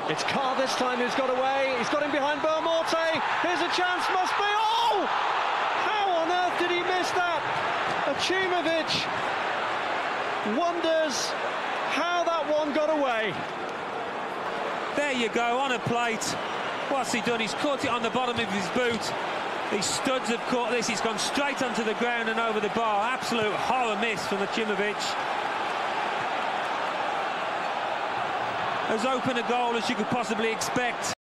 It's Carr this time who's got away. He's got him behind Belmonte. Here's a chance, must be. Oh! How on earth did he miss that? Acimovic wonders how that one got away. There you go, on a plate. What's he done? He's caught it on the bottom of his boot. These studs have caught this. He's gone straight onto the ground and over the bar. Absolute horror miss from Acimovic. As open a goal as you could possibly expect.